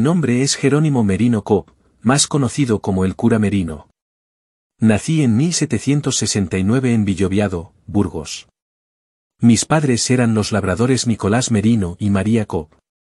nombre es Jerónimo Merino Cobb, más conocido como el cura Merino. Nací en 1769 en Villoviado, Burgos. Mis padres eran los labradores Nicolás Merino y María Cobb.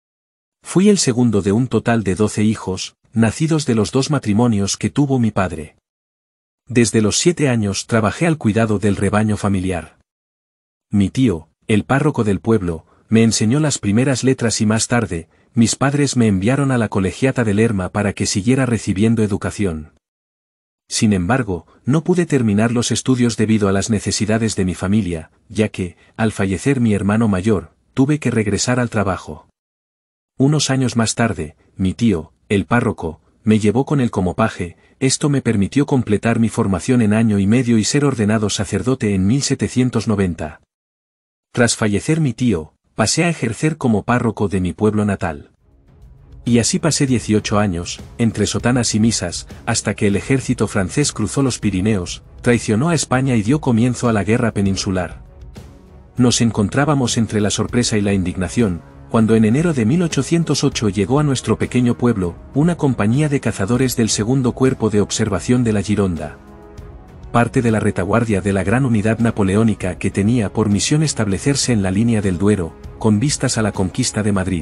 Fui el segundo de un total de 12 hijos, nacidos de los 2 matrimonios que tuvo mi padre. Desde los 7 años trabajé al cuidado del rebaño familiar. Mi tío, el párroco del pueblo, me enseñó las primeras letras y más tarde, mis padres me enviaron a la colegiata de Lerma para que siguiera recibiendo educación. Sin embargo, no pude terminar los estudios debido a las necesidades de mi familia, ya que, al fallecer mi hermano mayor, tuve que regresar al trabajo. Unos años más tarde, mi tío, el párroco, me llevó con él como paje. Esto me permitió completar mi formación en año y medio y ser ordenado sacerdote en 1790. Tras fallecer mi tío, pasé a ejercer como párroco de mi pueblo natal. Y así pasé 18 años, entre sotanas y misas, hasta que el ejército francés cruzó los Pirineos, traicionó a España y dio comienzo a la guerra peninsular. Nos encontrábamos entre la sorpresa y la indignación, cuando en enero de 1808 llegó a nuestro pequeño pueblo, una compañía de cazadores del segundo cuerpo de observación de la Gironda. Parte de la retaguardia de la gran unidad napoleónica que tenía por misión establecerse en la línea del Duero, con vistas a la conquista de Madrid.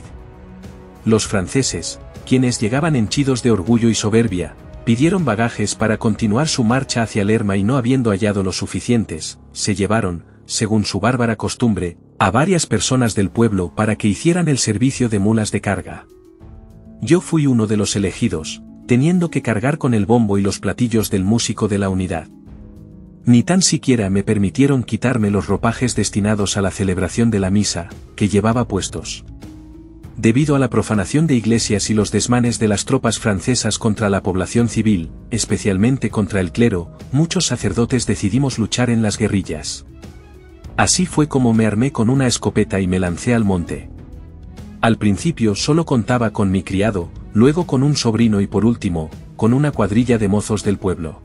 Los franceses, quienes llegaban henchidos de orgullo y soberbia, pidieron bagajes para continuar su marcha hacia Lerma y no habiendo hallado los suficientes, se llevaron, según su bárbara costumbre, a varias personas del pueblo para que hicieran el servicio de mulas de carga. Yo fui uno de los elegidos, teniendo que cargar con el bombo y los platillos del músico de la unidad. Ni tan siquiera me permitieron quitarme los ropajes destinados a la celebración de la misa, que llevaba puestos. Debido a la profanación de iglesias y los desmanes de las tropas francesas contra la población civil, especialmente contra el clero, muchos sacerdotes decidimos luchar en las guerrillas. Así fue como me armé con una escopeta y me lancé al monte. Al principio solo contaba con mi criado, luego con un sobrino y por último, con una cuadrilla de mozos del pueblo.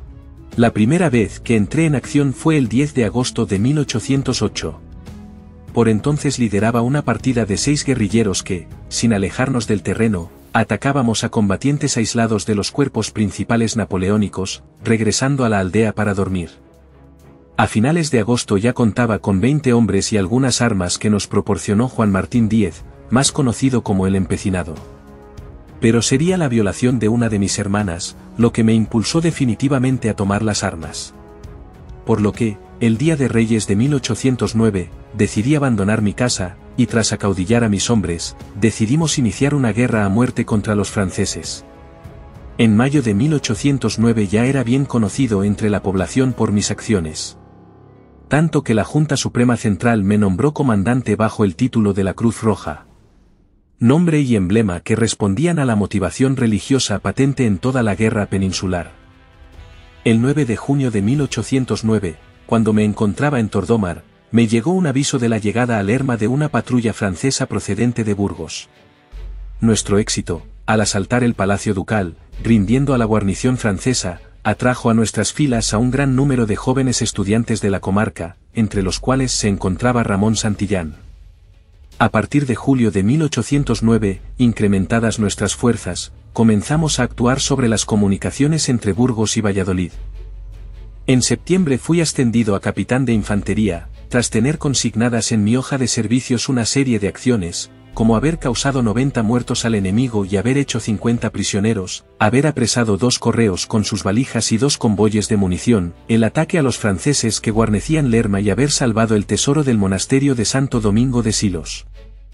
La primera vez que entré en acción fue el 10 de agosto de 1808. Por entonces lideraba una partida de 6 guerrilleros que, sin alejarnos del terreno, atacábamos a combatientes aislados de los cuerpos principales napoleónicos, regresando a la aldea para dormir. A finales de agosto ya contaba con 20 hombres y algunas armas que nos proporcionó Juan Martín Díez, más conocido como el Empecinado. Pero sería la violación de una de mis hermanas, lo que me impulsó definitivamente a tomar las armas. Por lo que, el día de Reyes de 1809, decidí abandonar mi casa, y tras acaudillar a mis hombres, decidimos iniciar una guerra a muerte contra los franceses. En mayo de 1809 ya era bien conocido entre la población por mis acciones. Tanto que la Junta Suprema Central me nombró comandante bajo el título de la Cruz Roja. Nombre y emblema que respondían a la motivación religiosa patente en toda la guerra peninsular. El 9 de junio de 1809, cuando me encontraba en Tordómar, me llegó un aviso de la llegada a Lerma de una patrulla francesa procedente de Burgos. Nuestro éxito, al asaltar el Palacio Ducal, rindiendo a la guarnición francesa, atrajo a nuestras filas a un gran número de jóvenes estudiantes de la comarca, entre los cuales se encontraba Ramón Santillán. A partir de julio de 1809, incrementadas nuestras fuerzas, comenzamos a actuar sobre las comunicaciones entre Burgos y Valladolid. En septiembre fui ascendido a capitán de infantería, tras tener consignadas en mi hoja de servicios una serie de acciones, como haber causado 90 muertos al enemigo y haber hecho 50 prisioneros, haber apresado 2 correos con sus valijas y 2 convoyes de munición, el ataque a los franceses que guarnecían Lerma y haber salvado el tesoro del monasterio de Santo Domingo de Silos.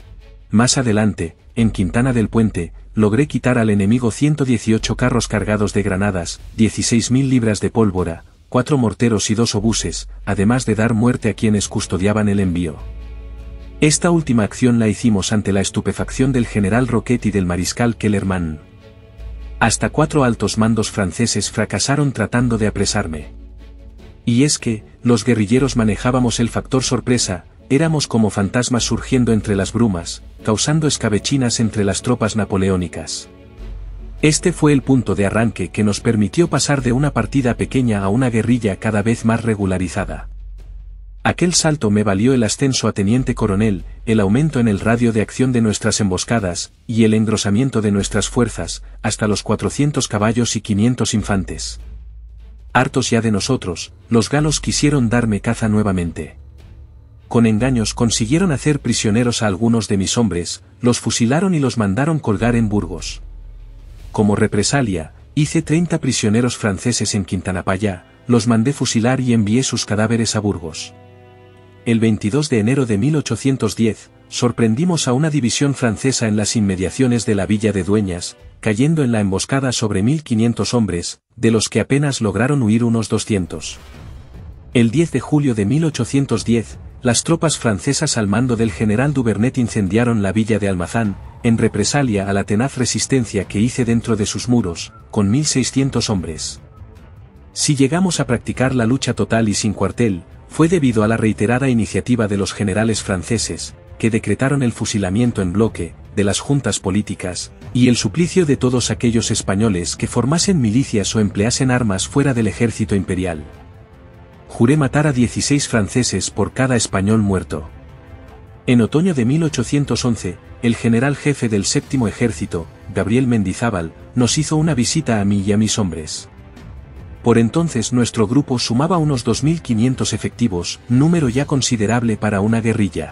Más adelante, en Quintana del Puente, logré quitar al enemigo 118 carros cargados de granadas, 16.000 libras de pólvora, 4 morteros y 2 obuses, además de dar muerte a quienes custodiaban el envío. Esta última acción la hicimos ante la estupefacción del general Roquet y del mariscal Kellermann. Hasta 4 altos mandos franceses fracasaron tratando de apresarme. Y es que, los guerrilleros manejábamos el factor sorpresa, éramos como fantasmas surgiendo entre las brumas, causando escabechinas entre las tropas napoleónicas. Este fue el punto de arranque que nos permitió pasar de una partida pequeña a una guerrilla cada vez más regularizada. Aquel salto me valió el ascenso a teniente coronel, el aumento en el radio de acción de nuestras emboscadas, y el engrosamiento de nuestras fuerzas, hasta los 400 caballos y 500 infantes. Hartos ya de nosotros, los galos quisieron darme caza nuevamente. Con engaños consiguieron hacer prisioneros a algunos de mis hombres, los fusilaron y los mandaron colgar en Burgos. Como represalia, hice 30 prisioneros franceses en Quintanapayá, los mandé fusilar y envié sus cadáveres a Burgos. El 22 de enero de 1810, sorprendimos a una división francesa en las inmediaciones de la villa de Dueñas, cayendo en la emboscada sobre 1500 hombres, de los que apenas lograron huir unos 200. El 10 de julio de 1810, las tropas francesas al mando del general Duvernet incendiaron la villa de Almazán, en represalia a la tenaz resistencia que hice dentro de sus muros, con 1600 hombres. Si llegamos a practicar la lucha total y sin cuartel, fue debido a la reiterada iniciativa de los generales franceses, que decretaron el fusilamiento en bloque, de las juntas políticas, y el suplicio de todos aquellos españoles que formasen milicias o empleasen armas fuera del ejército imperial. Juré matar a 16 franceses por cada español muerto. En otoño de 1811, el general jefe del séptimo ejército, Gabriel Mendizábal, nos hizo una visita a mí y a mis hombres. Por entonces nuestro grupo sumaba unos 2500 efectivos, número ya considerable para una guerrilla.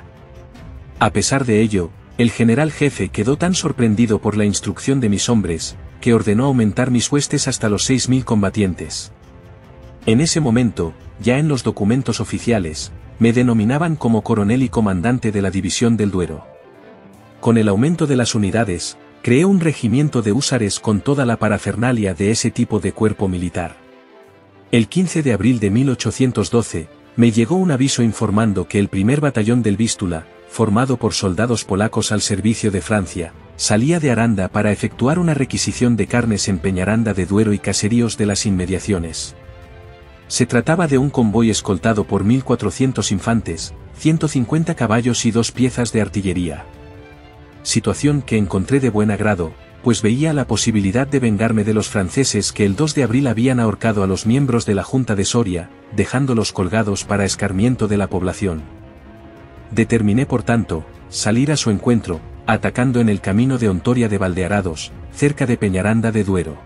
A pesar de ello, el general jefe quedó tan sorprendido por la instrucción de mis hombres, que ordenó aumentar mis huestes hasta los 6000 combatientes. En ese momento, ya en los documentos oficiales, me denominaban como coronel y comandante de la División del Duero. Con el aumento de las unidades, creé un regimiento de húsares con toda la parafernalia de ese tipo de cuerpo militar. El 15 de abril de 1812, me llegó un aviso informando que el primer batallón del Vístula, formado por soldados polacos al servicio de Francia, salía de Aranda para efectuar una requisición de carnes en Peñaranda de Duero y caseríos de las inmediaciones. Se trataba de un convoy escoltado por 1400 infantes, 150 caballos y 2 piezas de artillería. Situación que encontré de buen agrado, pues veía la posibilidad de vengarme de los franceses que el 2 de abril habían ahorcado a los miembros de la Junta de Soria, dejándolos colgados para escarmiento de la población. Determiné por tanto, salir a su encuentro, atacando en el camino de Ontoria de Valdearados, cerca de Peñaranda de Duero.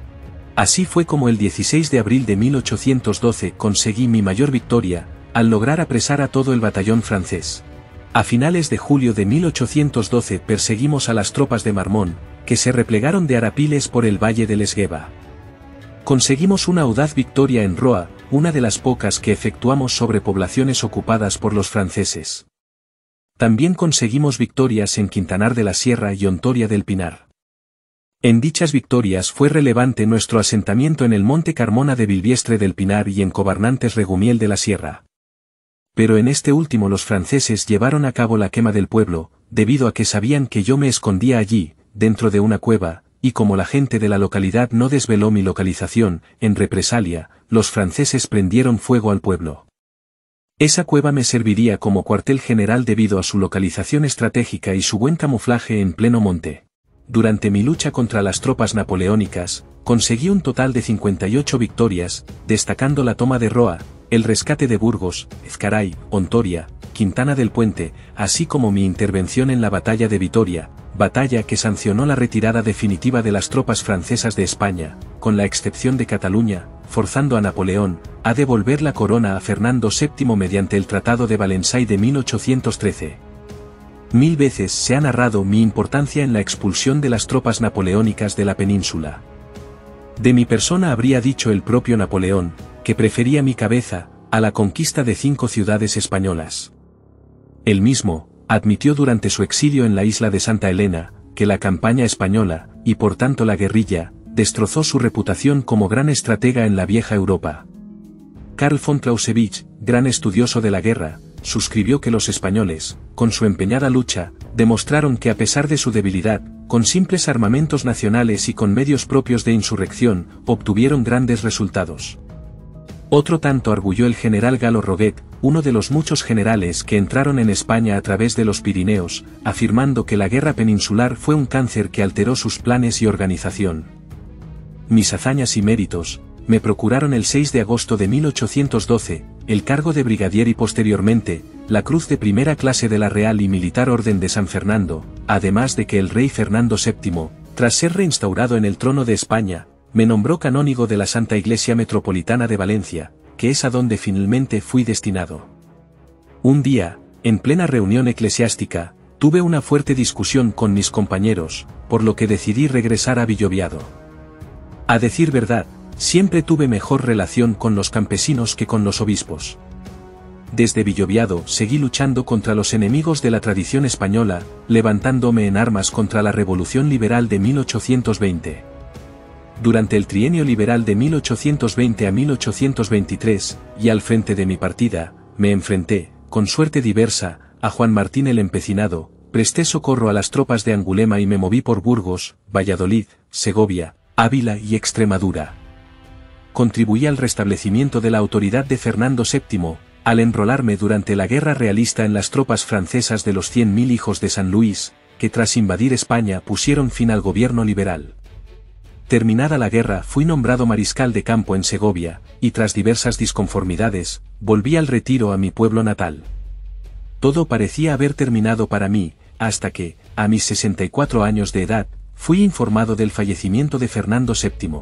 Así fue como el 16 de abril de 1812 conseguí mi mayor victoria, al lograr apresar a todo el batallón francés. A finales de julio de 1812 perseguimos a las tropas de Marmont, que se replegaron de Arapiles por el valle del Esgueva. Conseguimos una audaz victoria en Roa, una de las pocas que efectuamos sobre poblaciones ocupadas por los franceses. También conseguimos victorias en Quintanar de la Sierra y Ontoria del Pinar. En dichas victorias fue relevante nuestro asentamiento en el monte Carmona de Bilbiestre del Pinar y en Cobernantes Regumiel de la Sierra. Pero en este último los franceses llevaron a cabo la quema del pueblo, debido a que sabían que yo me escondía allí, dentro de una cueva, y como la gente de la localidad no desveló mi localización, en represalia, los franceses prendieron fuego al pueblo. Esa cueva me serviría como cuartel general debido a su localización estratégica y su buen camuflaje en pleno monte. Durante mi lucha contra las tropas napoleónicas, conseguí un total de 58 victorias, destacando la toma de Roa, el rescate de Burgos, Ezcaray, Ontoria, Quintana del Puente, así como mi intervención en la batalla de Vitoria, batalla que sancionó la retirada definitiva de las tropas francesas de España, con la excepción de Cataluña, forzando a Napoleón a devolver la corona a Fernando VII mediante el Tratado de Valensay de 1813. 1000 veces se ha narrado mi importancia en la expulsión de las tropas napoleónicas de la península. De mi persona habría dicho el propio Napoleón, que prefería mi cabeza a la conquista de 5 ciudades españolas. Él mismo admitió durante su exilio en la isla de Santa Elena, que la campaña española, y por tanto la guerrilla, destrozó su reputación como gran estratega en la vieja Europa. Karl von Clausewitz, gran estudioso de la guerra, suscribió que los españoles, con su empeñada lucha, demostraron que a pesar de su debilidad, con simples armamentos nacionales y con medios propios de insurrección, obtuvieron grandes resultados. Otro tanto arguyó el general Galo Roguet, uno de los muchos generales que entraron en España a través de los Pirineos, afirmando que la guerra peninsular fue un cáncer que alteró sus planes y organización. Mis hazañas y méritos me procuraron el 6 de agosto de 1812, el cargo de brigadier y posteriormente, la cruz de primera clase de la Real y Militar Orden de San Fernando, además de que el rey Fernando VII, tras ser reinstaurado en el trono de España, me nombró canónigo de la Santa Iglesia Metropolitana de Valencia, que es a donde finalmente fui destinado. Un día, en plena reunión eclesiástica, tuve una fuerte discusión con mis compañeros, por lo que decidí regresar a Villoviado. A decir verdad, siempre tuve mejor relación con los campesinos que con los obispos. Desde Villoviado seguí luchando contra los enemigos de la tradición española, levantándome en armas contra la Revolución Liberal de 1820. Durante el trienio liberal de 1820 a 1823, y al frente de mi partida, me enfrenté, con suerte diversa, a Juan Martín el Empecinado, presté socorro a las tropas de Angulema y me moví por Burgos, Valladolid, Segovia, Ávila y Extremadura. Contribuí al restablecimiento de la autoridad de Fernando VII, al enrolarme durante la guerra realista en las tropas francesas de los 100.000 hijos de San Luis, que tras invadir España pusieron fin al gobierno liberal. Terminada la guerra fui nombrado mariscal de campo en Segovia, y tras diversas disconformidades, volví al retiro a mi pueblo natal. Todo parecía haber terminado para mí, hasta que, a mis 64 años de edad, fui informado del fallecimiento de Fernando VII.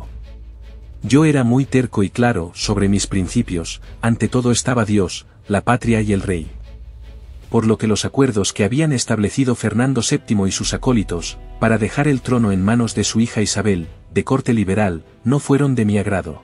Yo era muy terco y claro sobre mis principios, ante todo estaba Dios, la patria y el rey. Por lo que los acuerdos que habían establecido Fernando VII y sus acólitos, para dejar el trono en manos de su hija Isabel, de corte liberal, no fueron de mi agrado.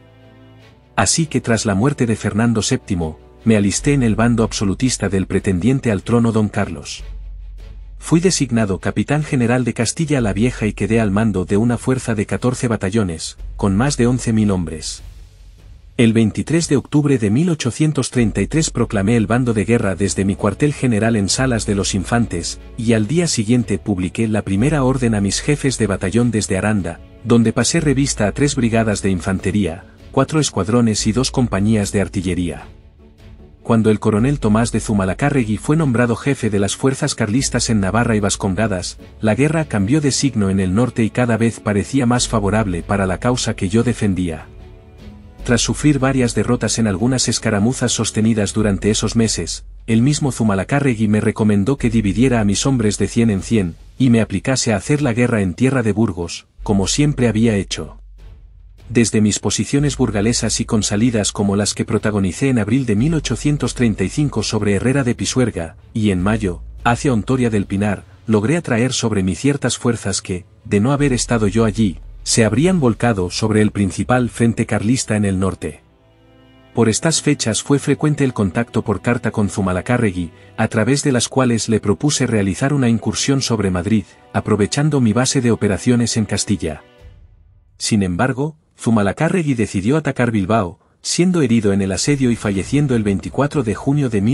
Así que tras la muerte de Fernando VII, me alisté en el bando absolutista del pretendiente al trono don Carlos. Fui designado capitán general de Castilla la Vieja y quedé al mando de una fuerza de 14 batallones, con más de 11.000 hombres. El 23 de octubre de 1833 proclamé el bando de guerra desde mi cuartel general en Salas de los Infantes, y al día siguiente publiqué la primera orden a mis jefes de batallón desde Aranda, donde pasé revista a 3 brigadas de infantería, 4 escuadrones y 2 compañías de artillería. Cuando el coronel Tomás de Zumalacárregui fue nombrado jefe de las fuerzas carlistas en Navarra y Vascongadas, la guerra cambió de signo en el norte y cada vez parecía más favorable para la causa que yo defendía. Tras sufrir varias derrotas en algunas escaramuzas sostenidas durante esos meses, el mismo Zumalacárregui me recomendó que dividiera a mis hombres de 100 en 100, y me aplicase a hacer la guerra en tierra de Burgos, como siempre había hecho. Desde mis posiciones burgalesas y consalidas como las que protagonicé en abril de 1835 sobre Herrera de Pisuerga, y en mayo, hacia Ontoria del Pinar, logré atraer sobre mí ciertas fuerzas que, de no haber estado yo allí, se habrían volcado sobre el principal frente carlista en el norte. Por estas fechas fue frecuente el contacto por carta con Zumalacárregui, a través de las cuales le propuse realizar una incursión sobre Madrid, aprovechando mi base de operaciones en Castilla. Sin embargo, Zumalacárregui decidió atacar Bilbao, siendo herido en el asedio y falleciendo el 24 de junio de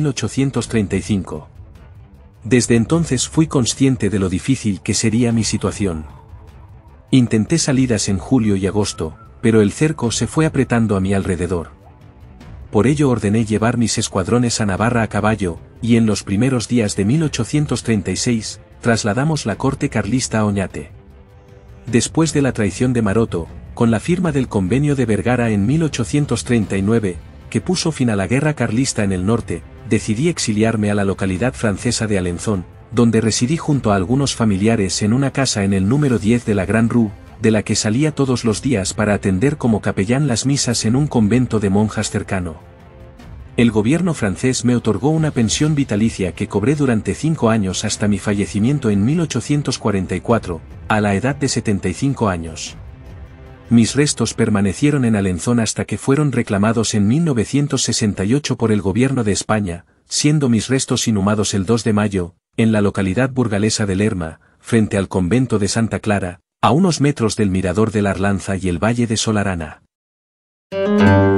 1835. Desde entonces fui consciente de lo difícil que sería mi situación. Intenté salidas en julio y agosto, pero el cerco se fue apretando a mi alrededor. Por ello ordené llevar mis escuadrones a Navarra a caballo, y en los primeros días de 1836, trasladamos la corte carlista a Oñate. Después de la traición de Maroto, con la firma del Convenio de Vergara en 1839, que puso fin a la guerra carlista en el norte, decidí exiliarme a la localidad francesa de Alençon, donde residí junto a algunos familiares en una casa en el número 10 de la Gran Rue, de la que salía todos los días para atender como capellán las misas en un convento de monjas cercano. El gobierno francés me otorgó una pensión vitalicia que cobré durante 5 años hasta mi fallecimiento en 1844, a la edad de 75 años. Mis restos permanecieron en Alençon hasta que fueron reclamados en 1968 por el gobierno de España, siendo mis restos inhumados el 2 de mayo, en la localidad burgalesa de Lerma, frente al convento de Santa Clara, a unos metros del mirador de la Arlanza y el valle de Solarana.